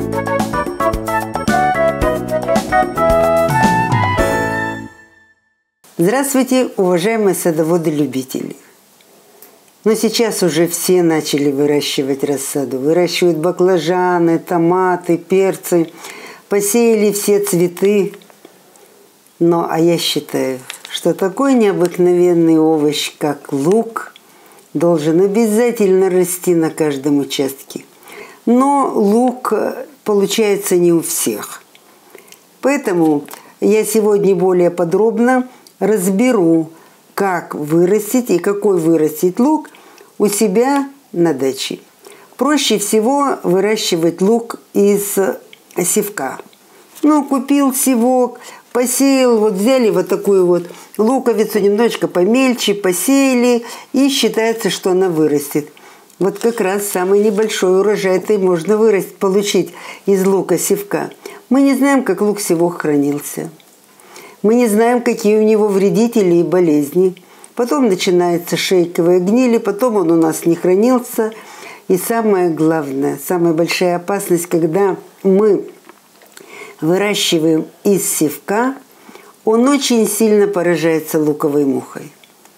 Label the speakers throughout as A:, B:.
A: Здравствуйте, уважаемые садоводы-любители! Но сейчас уже все начали выращивать рассаду. Выращивают баклажаны, томаты, перцы, посеяли все цветы. А я считаю, что такой необыкновенный овощ, как лук, должен обязательно расти на каждом участке. Но лук получается не у всех. Поэтому я сегодня более подробно разберу, как вырастить и какой вырастить лук у себя на даче. Проще всего выращивать лук из севка. Купил севок, посеял, взяли такую луковицу, немножечко помельче, посеяли, и считается, что она вырастет. Как раз самый небольшой урожай-то можно получить из лука-севка. Мы не знаем, как лук-севок хранился. Мы не знаем, какие у него вредители и болезни. Потом начинается шейковая гниль, потом он у нас не хранился. И самое главное, самая большая опасность, когда мы выращиваем из севка, он очень сильно поражается луковой мухой.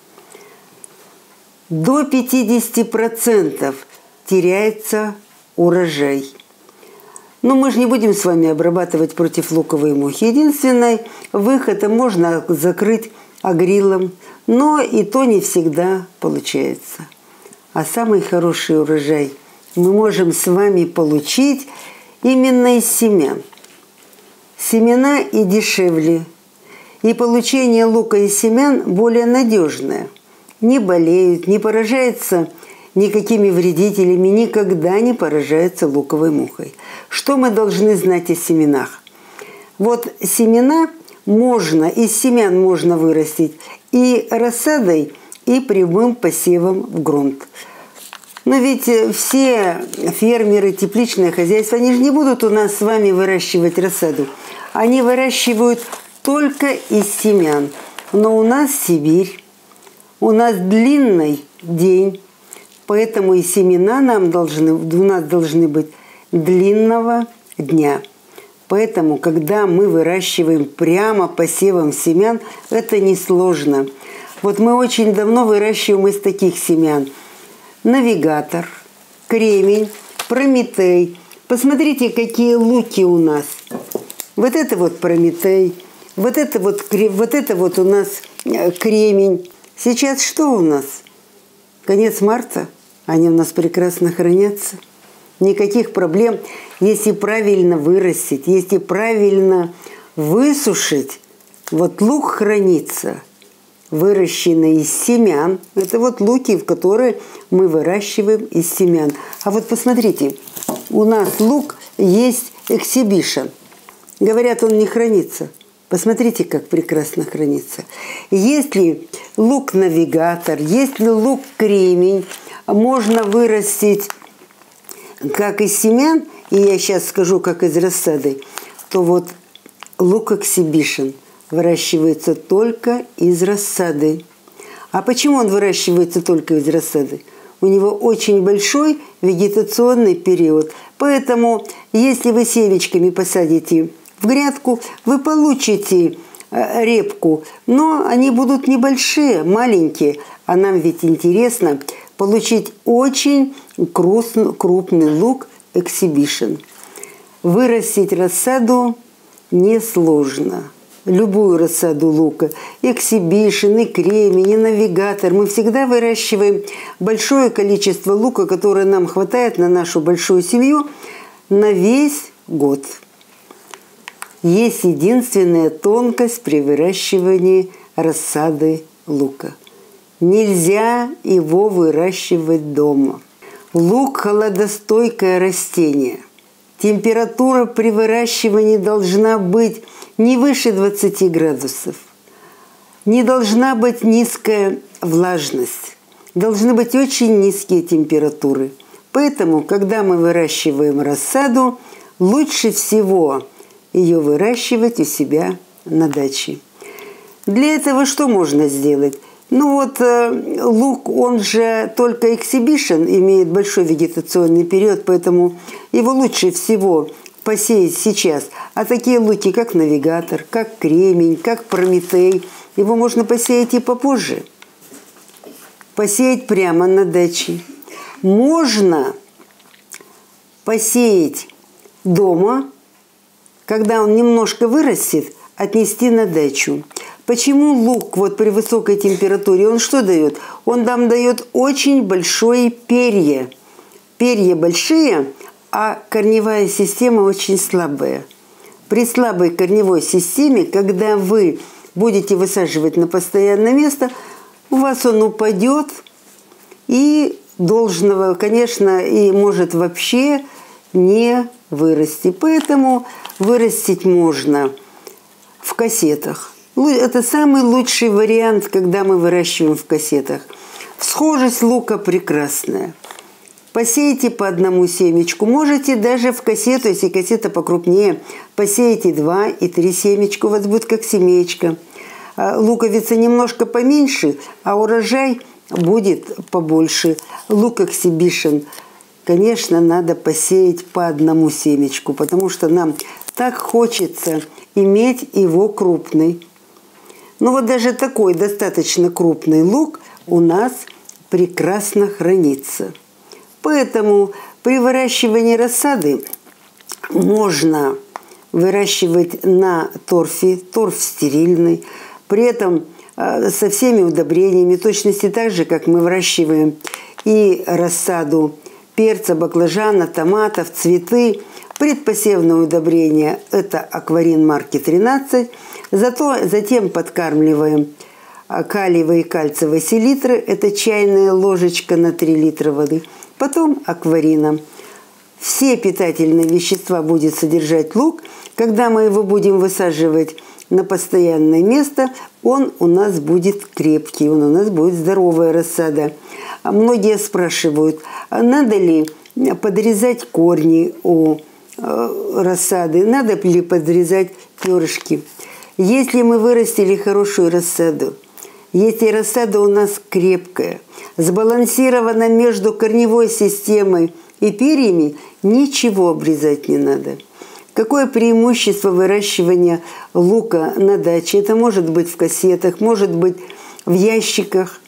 A: До 50% теряется урожай. Мы же не будем с вами обрабатывать против луковой мухи. Единственный выход – можно закрыть агрилом, но и то не всегда получается. А самый хороший урожай мы можем с вами получить именно из семян. Семена и дешевле, и получение лука из семян более надежное. Не болеют, не поражается никакими вредителями, никогда не поражается луковой мухой. Что мы должны знать о семенах? Семена из семян можно вырастить и рассадой, и прямым посевом в грунт. Но ведь все фермеры, тепличные хозяйства, они же не будут у нас с вами выращивать рассаду. Они выращивают только из семян. Но у нас Сибирь, у нас длинный день, поэтому и семена у нас должны быть длинного дня. Поэтому, когда мы выращиваем прямо посевом семян, это несложно. Мы очень давно выращиваем из таких семян. Навигатор, кремень, прометей. Посмотрите, какие луки у нас. Это прометей, это у нас кремень. Сейчас что у нас? Конец марта. Они у нас прекрасно хранятся. Никаких проблем. Если правильно вырастить, если правильно высушить, лук хранится, выращенный из семян. Это луки, которые мы выращиваем из семян. А посмотрите, у нас лук есть эксибишн. Говорят, он не хранится. Посмотрите, как прекрасно хранится. Если лук-навигатор, если лук-кремень можно вырастить как из семян, и я сейчас скажу, как из рассады, то лук эксибишн выращивается только из рассады. А почему он выращивается только из рассады? У него очень большой вегетационный период. Поэтому, если вы семечками посадите в грядку, вы получите репку, но они будут небольшие, маленькие. А нам ведь интересно получить очень крупный лук эксибишн. Вырастить рассаду несложно. Любую рассаду лука, эксибишн, и кремень, и навигатор. Мы всегда выращиваем большое количество лука, которое нам хватает на нашу большую семью на весь год. Есть единственная тонкость при выращивании рассады лука. Нельзя его выращивать дома. Лук – холодостойкое растение. Температура при выращивании должна быть не выше 20 градусов. Не должна быть низкая влажность. Должны быть очень низкие температуры. Поэтому, когда мы выращиваем рассаду, лучше всего ее выращивать у себя на даче. Для этого что можно сделать? Лук, он же только эксибишн, имеет большой вегетационный период, поэтому его лучше всего посеять сейчас. А такие луки, как навигатор, как кремень, как прометей, его можно посеять и попозже. Посеять прямо на даче. Можно посеять дома, когда он немножко вырастет, отнести на дачу. Почему лук вот при высокой температуре, он что дает? Он нам дает очень большое перья. Перья большие, а корневая система очень слабая. При слабой корневой системе, когда вы будете высаживать на постоянное место, у вас он упадет и должного, конечно, и может вообще не вырасти. Поэтому вырастить можно в кассетах. Это самый лучший вариант, когда мы выращиваем в кассетах. Схожесть лука прекрасная. Посейте по одному семечку. Можете даже в кассету, если кассета покрупнее, посеете 2 и 3 семечка. У вас будет как семечко. Луковица немножко поменьше, а урожай будет побольше. Лук эксибишн, конечно, надо посеять по одному семечку, потому что нам так хочется иметь его крупный. Ну вот даже такой достаточно крупный лук у нас прекрасно хранится. Поэтому при выращивании рассады можно выращивать на торфе, торф стерильный, при этом со всеми удобрениями, в точности так же, как мы выращиваем и рассаду перца, баклажана, томатов, цветы. Предпосевное удобрение – это акварин марки 13. Затем подкармливаем калиевой и кальциевой селитры. Это чайная ложечка на 3 литра воды. Потом акварином. Все питательные вещества будет содержать лук. Когда мы его будем высаживать на постоянное место, он у нас будет крепкий, он у нас будет здоровая рассада. Многие спрашивают, надо ли подрезать корни у рассады, надо ли подрезать перышки. Если мы вырастили хорошую рассаду, если рассада у нас крепкая, сбалансирована между корневой системой и перьями, ничего обрезать не надо. Какое преимущество выращивания лука на даче? Это может быть в кассетах, может быть в ящиках.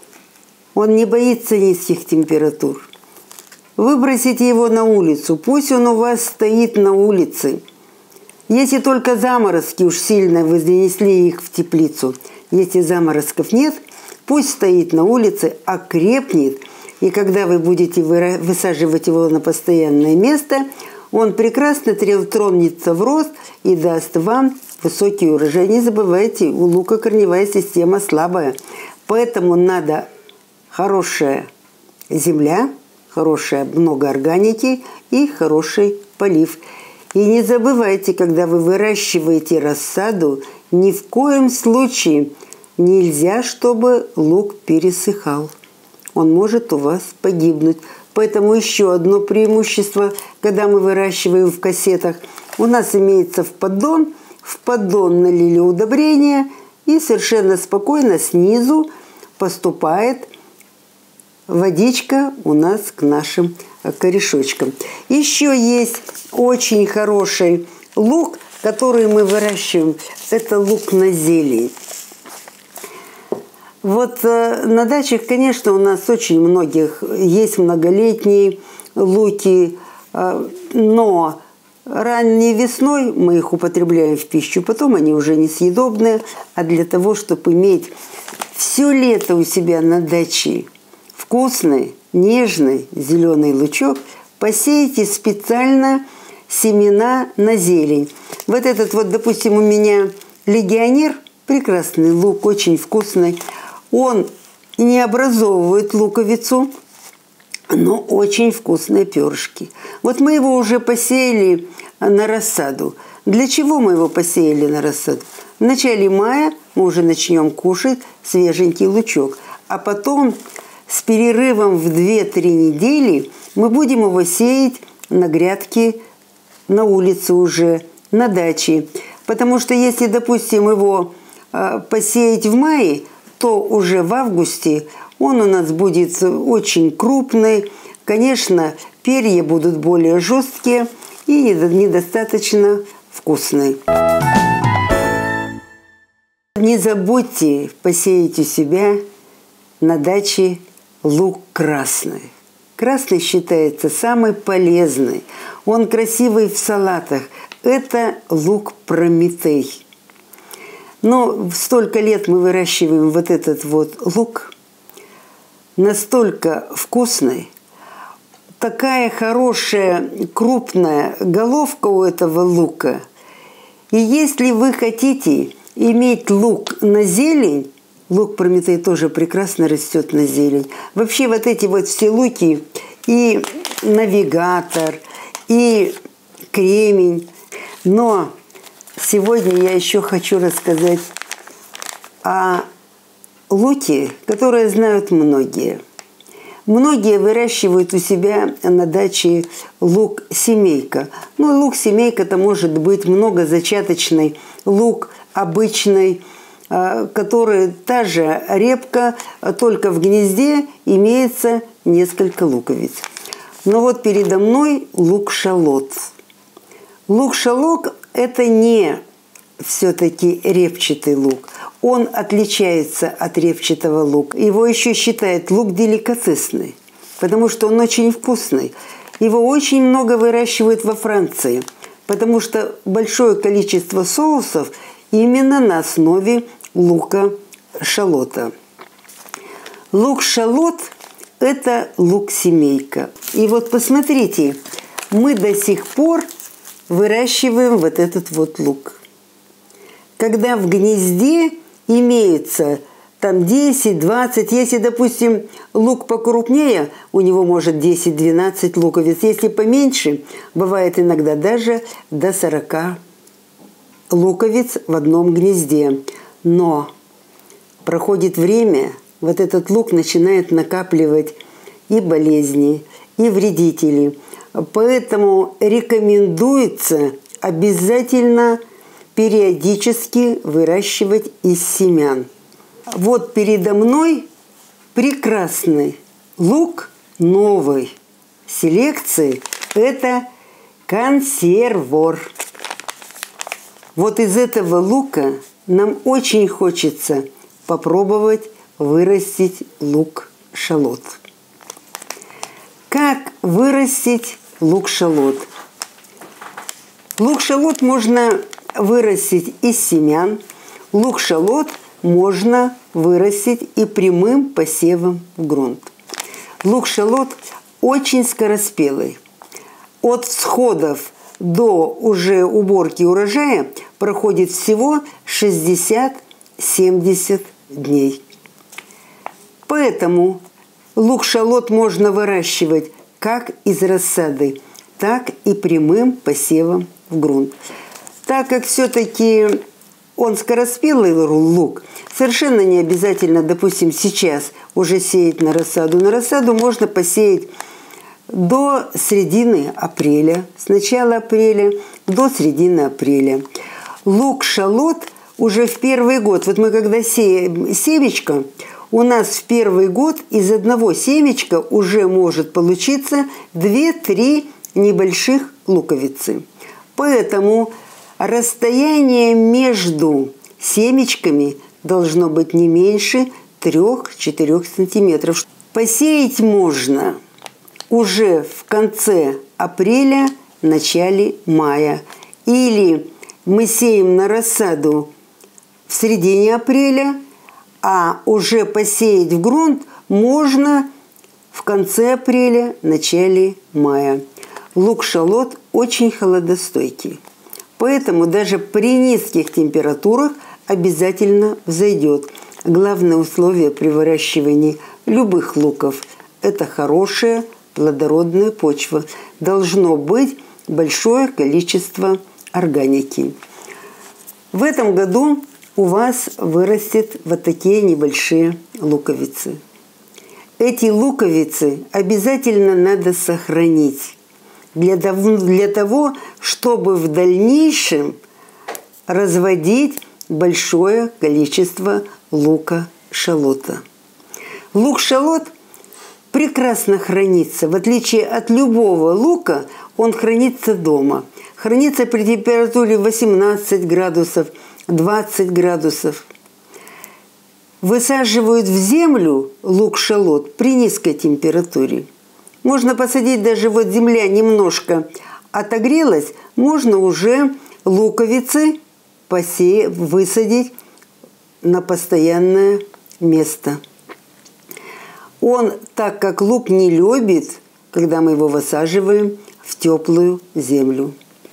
A: Он не боится низких температур. Выбросите его на улицу, пусть он у вас стоит на улице. Если только заморозки уж сильно, вы занесли их в теплицу. Если заморозков нет, пусть стоит на улице, окрепнет. И когда вы будете высаживать его на постоянное место, он прекрасно тронется в рост и даст вам высокий урожай. Не забывайте, у лука корневая система слабая. Поэтому надо хорошая земля, хорошая много органики и хороший полив. И не забывайте, когда вы выращиваете рассаду, ни в коем случае нельзя, чтобы лук пересыхал. Он может у вас погибнуть. Поэтому еще одно преимущество, когда мы выращиваем в кассетах, у нас имеется в поддон налили удобрения, и совершенно спокойно снизу поступает водичка у нас к нашим корешочкам. Еще есть очень хороший лук, который мы выращиваем. Это лук на зелень. Вот на дачах, конечно, у нас очень многих есть многолетние луки, но ранней весной мы их употребляем в пищу, потом они уже несъедобные, а для того, чтобы иметь все лето у себя на даче вкусный, нежный зеленый лучок, посеяйте специально семена на зелень. Вот этот вот, допустим, у меня легионер, прекрасный лук, очень вкусный. Он не образовывает луковицу, но очень вкусные перышки. Вот мы его уже посеяли на рассаду. Для чего мы его посеяли на рассаду? В начале мая мы уже начнем кушать свеженький лучок. А потом с перерывом в 2-3 недели мы будем его сеять на грядке, на улице уже, на даче. Потому что если, допустим, его посеять в мае, то уже в августе он у нас будет очень крупный. Конечно, перья будут более жесткие, и недостаточно вкусный. Не забудьте посеять у себя на даче лук красный. Красный считается самый полезный. Он красивый в салатах. Это лук Прометей. Но столько лет мы выращиваем вот этот вот лук. Настолько вкусный. Такая хорошая крупная головка у этого лука. И если вы хотите иметь лук на зелень, лук Прометей тоже прекрасно растет на зелень. Вообще вот эти вот все луки, и навигатор, и кремень. Но сегодня я еще хочу рассказать о луке, который знают многие. Многие выращивают у себя на даче лук семейка. Ну, лук семейка – это может быть многозачаточный лук, обычный, который та же репка, только в гнезде имеется несколько луковиц. Но вот передо мной лук-шалот. Лук-шалот – это не все-таки репчатый лук. Он отличается от репчатого лука. Его еще считают лук деликатесный, потому что он очень вкусный. Его очень много выращивают во Франции, потому что большое количество соусов именно на основе лука-шалота. Лук-шалот – это лук-семейка. И вот посмотрите, мы до сих пор выращиваем вот этот вот лук. Когда в гнезде имеется там 10-20, если, допустим, лук покрупнее, у него может 10-12 луковиц. Если поменьше, бывает иногда даже до 40 луковиц в одном гнезде. Но проходит время, вот этот лук начинает накапливать и болезни, и вредители. Поэтому рекомендуется обязательно периодически выращивать из семян. Вот передо мной прекрасный лук новой селекции. Это консервор. Вот из этого лука нам очень хочется попробовать вырастить лук-шалот. Как вырастить лук-шалот? Лук-шалот можно вырастить из семян. Лук-шалот можно вырастить и прямым посевом в грунт. Лук-шалот очень скороспелый. От всходов до уже уборки урожая проходит всего 60-70 дней. Поэтому лук-шалот можно выращивать как из рассады, так и прямым посевом в грунт. Так как все-таки он скороспелый лук, совершенно не обязательно, допустим, сейчас уже сеять на рассаду. На рассаду можно посеять до середины апреля, с начала апреля до середины апреля. Лук-шалот уже в первый год, вот мы когда сеем семечко, у нас в первый год из одного семечка уже может получиться 2-3 небольших луковицы. Поэтому расстояние между семечками должно быть не меньше 3-4 сантиметров. Посеять можно уже в конце апреля, начале мая. Или мы сеем на рассаду в середине апреля, а уже посеять в грунт можно в конце апреля, начале мая. Лук-шалот очень холодостойкий. Поэтому даже при низких температурах обязательно взойдет. Главное условие при выращивании любых луков – это хорошая плодородная почва. Должно быть большое количество органики. В этом году у вас вырастет вот такие небольшие луковицы. Эти луковицы обязательно надо сохранить для того, чтобы в дальнейшем разводить большое количество лука-шалота. Лук-шалот прекрасно хранится. В отличие от любого лука, он хранится дома. Хранится при температуре 18 градусов, 20 градусов. Высаживают в землю лук-шалот при низкой температуре. Можно посадить даже вот земля немножко отогрелась, можно уже луковицы высадить на постоянное место. Он, так как лук не любит, когда мы его высаживаем в теплую землю.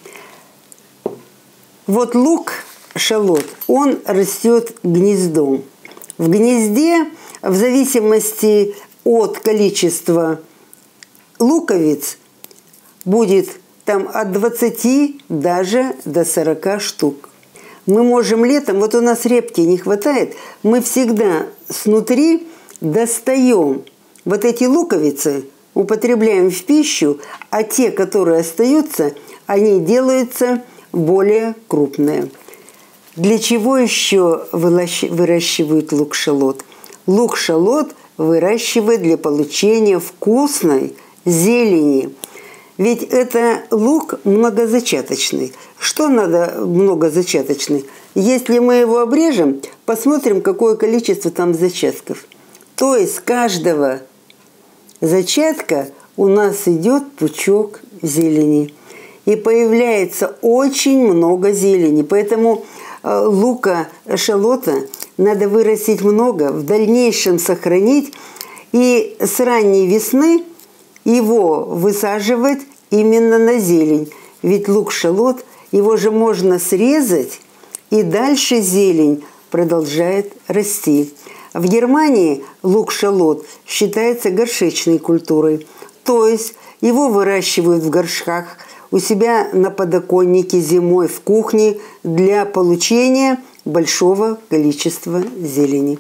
A: Вот лук-шалот, он растет гнездом. В гнезде, в зависимости от количества луковиц, будет там от 20 даже до 40 штук. Мы можем летом, вот у нас репки не хватает, мы всегда снутри достаем вот эти луковицы, употребляем в пищу, а те, которые остаются, они делаются более крупные. Для чего еще выращивают лук-шалот? Лук-шалот выращивают для получения вкусной зелени. Ведь это лук многозачаточный. Что надо многозачаточный? Если мы его обрежем, посмотрим, какое количество там зачатков. То есть с каждого зачатка у нас идет пучок зелени. И появляется очень много зелени. Поэтому лука-шалота надо вырастить много, в дальнейшем сохранить. И с ранней весны его высаживать именно на зелень. Ведь лук-шалот, его же можно срезать, и дальше зелень продолжает расти. В Германии лук-шалот считается горшечной культурой. То есть его выращивают в горшках, у себя на подоконнике зимой в кухне для получения большого количества зелени.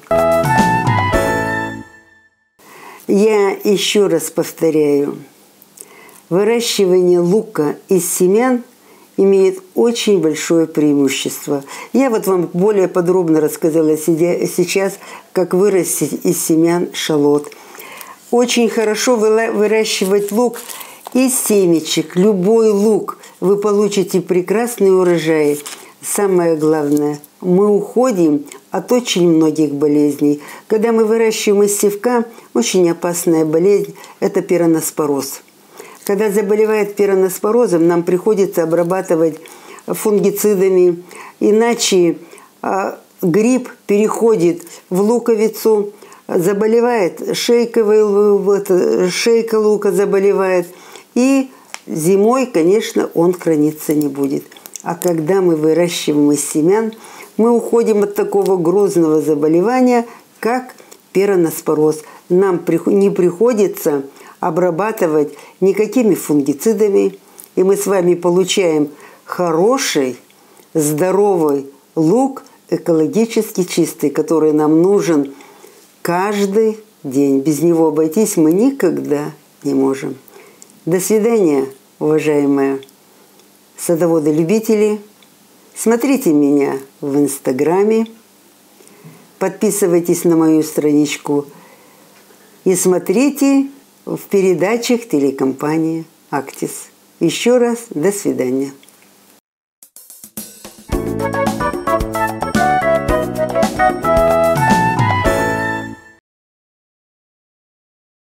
A: Я еще раз повторяю, выращивание лука из семян имеет очень большое преимущество. Я вот вам более подробно рассказала сейчас, как вырастить из семян шалот. Очень хорошо выращивать лук из семечек. Любой лук вы получите прекрасный урожай. Самое главное, мы уходим от очень многих болезней. Когда мы выращиваем из севка, очень опасная болезнь – это пироноспороз. Когда заболевает пироноспорозом, нам приходится обрабатывать фунгицидами, иначе гриб переходит в луковицу, заболевает шейка лука заболевает, и зимой, конечно, он храниться не будет. А когда мы выращиваем из семян, мы уходим от такого грозного заболевания, как пироноспороз. Нам не приходится обрабатывать никакими фунгицидами, и мы с вами получаем хороший, здоровый лук, экологически чистый, который нам нужен каждый день. Без него обойтись мы никогда не можем. До свидания, уважаемые садоводы-любители. Смотрите меня в Инстаграме, подписывайтесь на мою страничку и смотрите в передачах телекомпании «Актис». Еще раз до свидания.